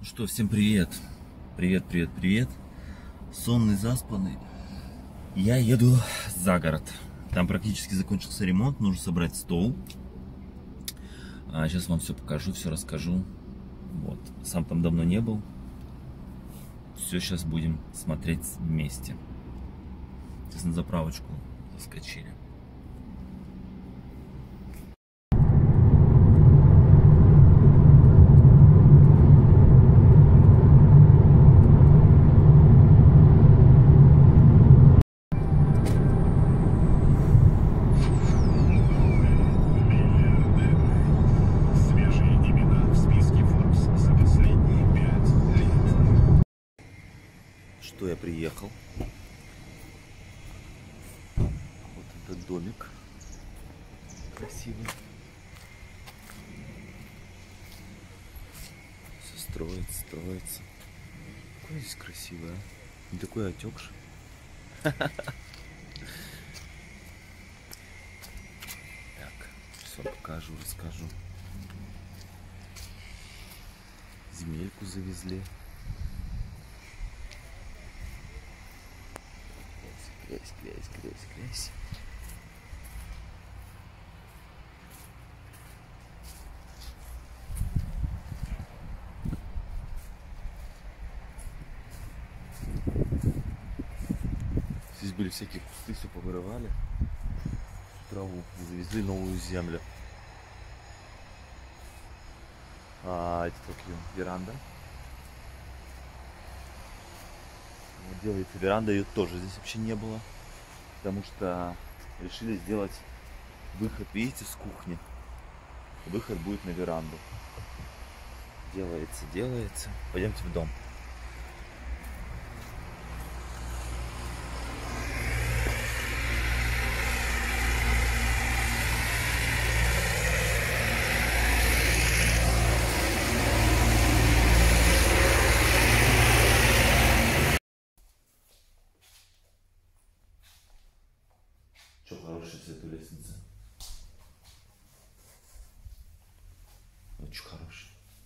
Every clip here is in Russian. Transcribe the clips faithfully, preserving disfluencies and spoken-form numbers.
Ну что, всем привет. Привет, привет, привет. Сонный, заспанный. Я еду за город. Там практически закончился ремонт. Нужно собрать стол. А сейчас вам все покажу, все расскажу. Вот. Сам там давно не был. Все сейчас будем смотреть вместе. Сейчас на заправочку заскочили. Что я приехал? Вот этот домик красивый. Все строится, строится. Какой здесь красивый, а? Не такой отекший. Так, все покажу, расскажу. Земельку завезли. Грязь, грязь, грязь, грязь. Здесь были всякие кусты, все повырывали. Траву. Завезли новую землю. А это только веранда. Вот делается веранда, ее тоже здесь вообще не было. Потому что решили сделать выход, видите, с кухни. Выход будет на веранду. Делается, делается. Пойдемте в дом. Что хороший цвет у лестницы? Очень хороший.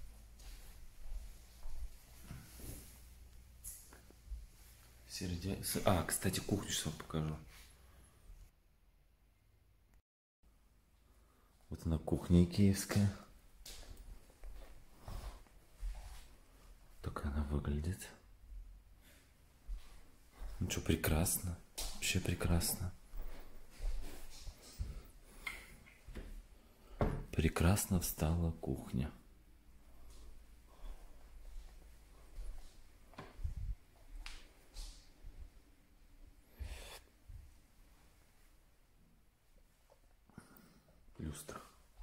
Сердя... А, кстати, кухню сейчас вам покажу. Вот она, кухня икеевская. Так она выглядит. Ну что, прекрасно. Вообще прекрасно. Прекрасно встала кухня. Люстра.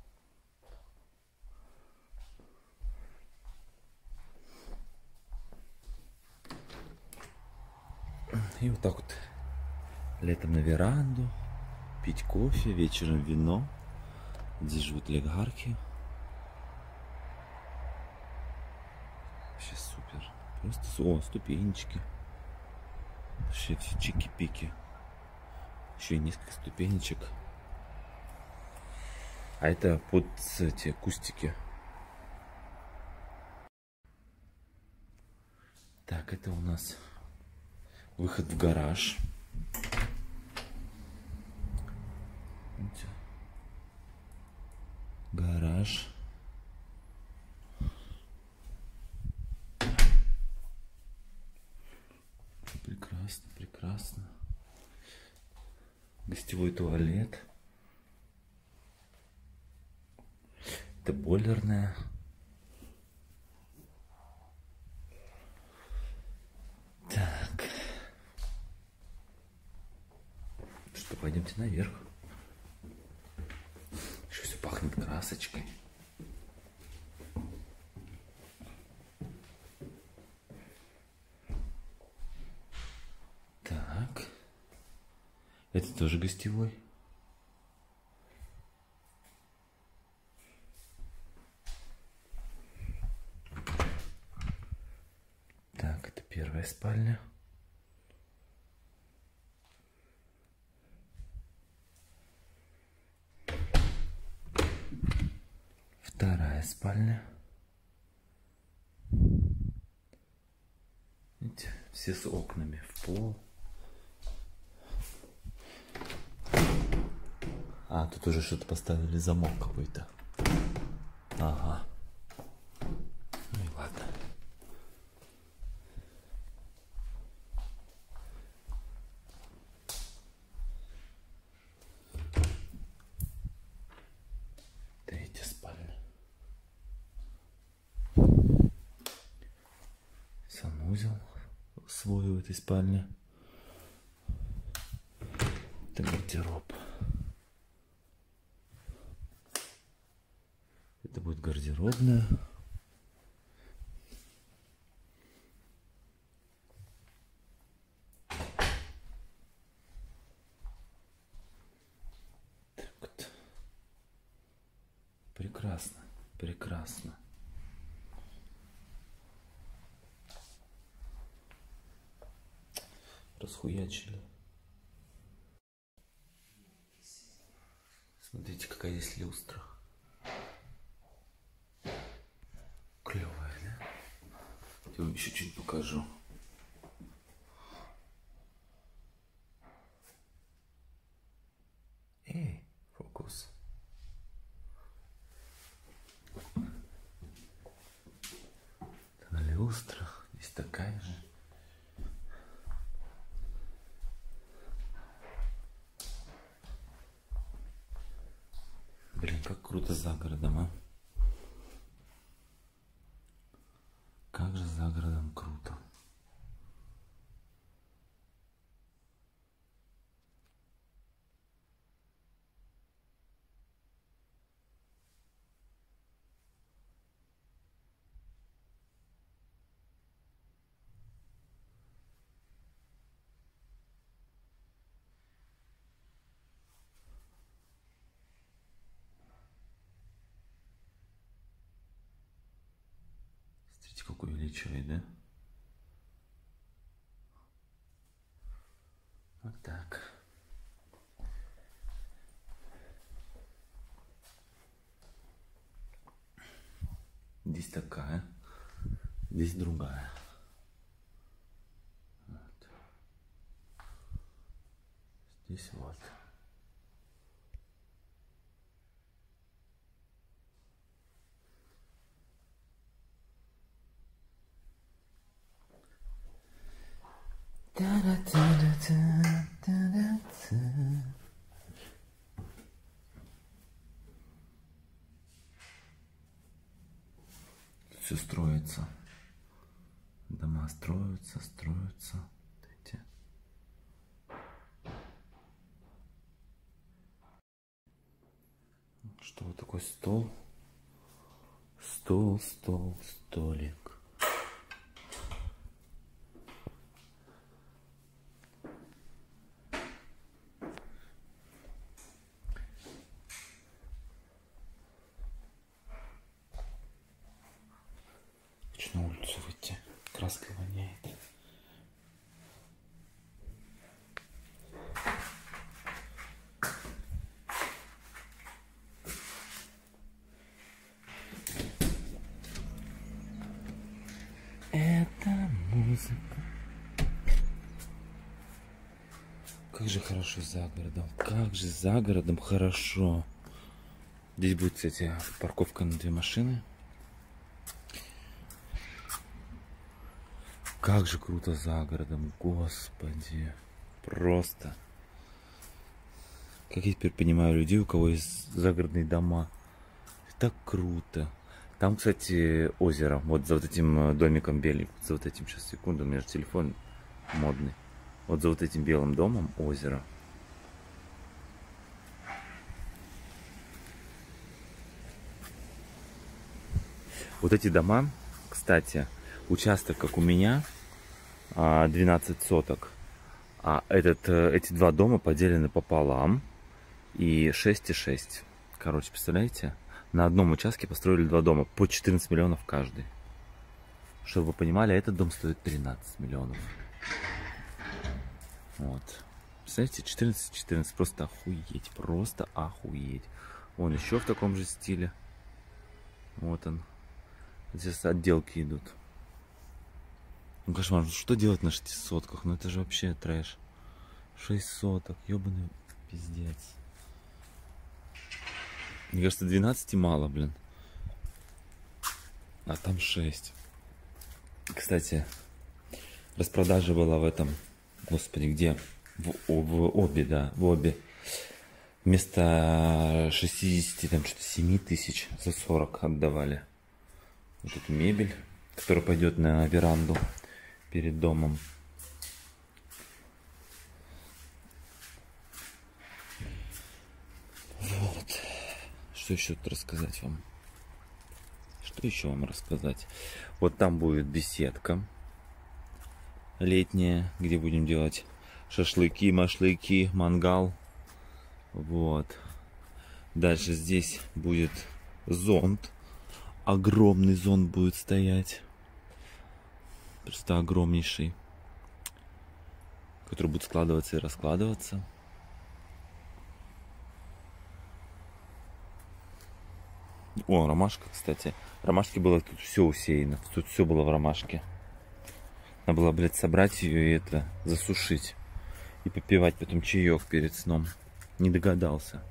И вот так вот летом на веранду, пить кофе, вечером вино. Здесь живут олигархи. Вообще супер. Просто, о, ступенечки. Вообще все чики-пики. Еще и несколько ступенечек. А это под эти кустики. Так, это у нас выход в гараж. Гараж. Прекрасно, прекрасно. Гостевой туалет. Это бойлерная. Так. Что, пойдемте наверх. Еще все пахнет красочкой. Так. Это тоже гостевой. Так, это первая спальня. Вторая спальня. Все с окнами в пол. А, тут уже что-то поставили, замок какой-то. Ага. Ну и ладно. Третья спальня. Санузел свой в этой спальне. Это гардероб. Это будет гардеробная. Так вот. Прекрасно, прекрасно. Расхуячили. Смотрите, какая здесь люстра. Клевая, да? Я вам еще чуть покажу. Эй, фокус. Это люстра. Здесь такая же. Блин, как круто за городом, а? Как же за городом круто. Смотрите, как увеличивает, да? Вот так. Здесь такая, здесь другая. Вот. Здесь вот. Все строится. Дома строятся, строятся. Видите? Что вот такой стол? Стол, стол, столик. Хочу на улицу выйти. Краской воняет. Это музыка. Как же хорошо за городом. Как же за городом хорошо. Здесь будет, кстати, парковка на две машины. Как же круто за городом, господи. Просто. Как я теперь понимаю людей, у кого есть загородные дома. Так круто. Там, кстати, озеро. Вот за вот этим домиком беленьким. За вот этим, сейчас, секунду, у меня же телефон модный. Вот за вот этим белым домом озеро. Вот эти дома, кстати, участок, как у меня, двенадцать соток. А этот, эти два дома поделены пополам. И шесть и шесть. Короче, представляете? На одном участке построили два дома. По четырнадцать миллионов каждый. Чтобы вы понимали, этот дом стоит тринадцать миллионов. Вот. Представляете, четырнадцать четырнадцать. Просто охуеть. Просто охуеть. Вон еще в таком же стиле. Вот он. Здесь отделки идут. Ну кошмар, что делать на шести сотках? Ну это же вообще трэш. Шесть соток, ебаный пиздец. Мне кажется, двенадцати мало, блин. А там шесть. Кстати, распродажа была в этом, господи, где? В, в обе, да, в обе. Вместо шестидесяти, там что-то семь тысяч за сорок отдавали. Вот эту мебель, которая пойдет на веранду перед домом. Вот. Что еще тут рассказать вам? Что еще вам рассказать? Вот там будет беседка летняя, где будем делать шашлыки, машлыки, мангал. Вот. Дальше здесь будет зонт. Огромный зонт будет стоять. Просто огромнейший. Который будет складываться и раскладываться. О, ромашка, кстати. Ромашки было тут все усеяно. Тут все было в ромашке. Надо было, блядь, собрать ее и это, засушить. И попивать потом чаек перед сном. Не догадался.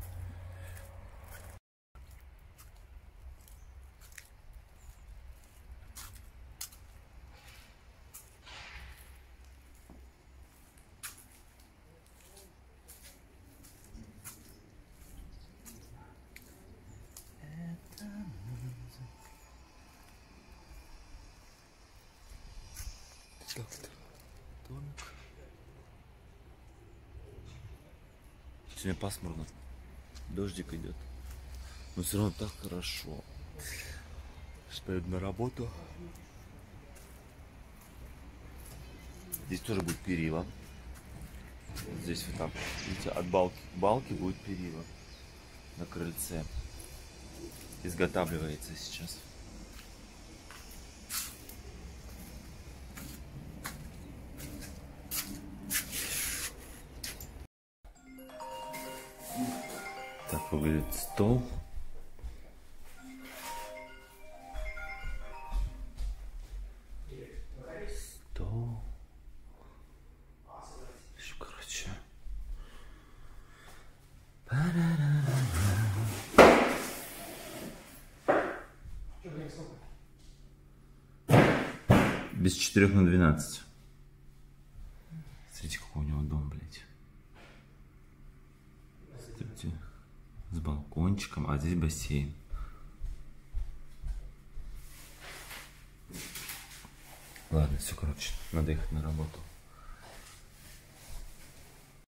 Сегодня пасмурно. Дождик идет. Но все равно так хорошо. Что иду на работу. Здесь тоже будет перила. Вот здесь вот так. Видите, от балки к балке будет перила на крыльце. Изготавливается сейчас. Так выглядит стол. Стол. Еще, короче. Без четырех на двенадцать. Смотрите, какой у него дом, блядь. Смотрите. С балкончиком, а здесь бассейн. Ладно, все, короче, надо ехать на работу.